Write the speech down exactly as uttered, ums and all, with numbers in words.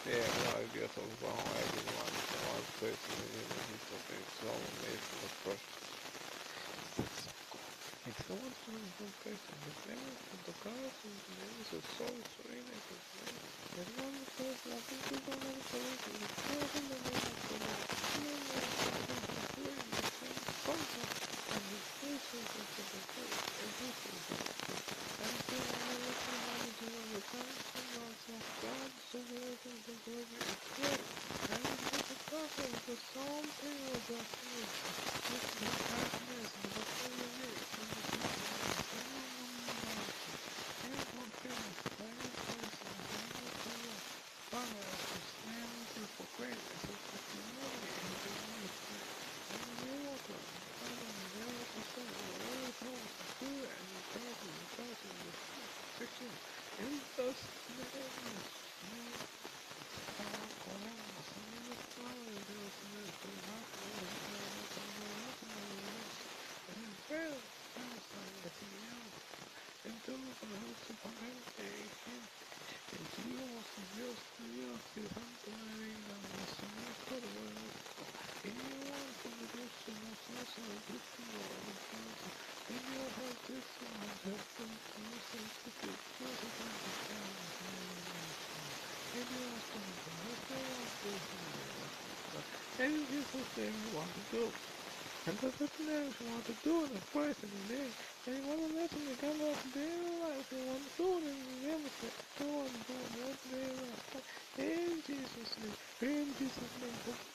Yeah, no idea talk about how everyone is one person and he's something so amazing and precious. That's so cool. It's no one to is one person. His name is Santokas and his name is a soul serene and his name is everyone is first nothing to go on the police and the spirit in the name of the Lord. And then the person is doing the same concept and his face is just the face and his is the everything I know what you want to do in the times and lots of God, so everything the glory is great. And it was a prophet, it was something was a thing. This is the happiness, the bacteria is, and the people is, and no one knows it. And one thing is, and it says, and then it says, Father, as to stand is for greatness, is for humility, and the one is great. And the name of God, the Father, and the name of the Son, and the Holy Ghost, the good and the person, the person, the fiction, in the name of Jesus. Power, Colombo, San Flower, Dios, and the Napo, and the Napo, and the Pedro, San Latino, en todo con el suponente, en Dios, Dios, Dios, y Santo María, Señor, todo bueno, en Dios, como Dios, somos nosotros, el último, en Dios, el último, el último, Dios, el último, Dios, el último, and you want to do what they want to do. And this is what you want to do. And that's what you want to do in the first and the name. And you want to let them come up to their life. They want to do it and they never say, go on, do what they want. In Jesus' name. In Jesus' name.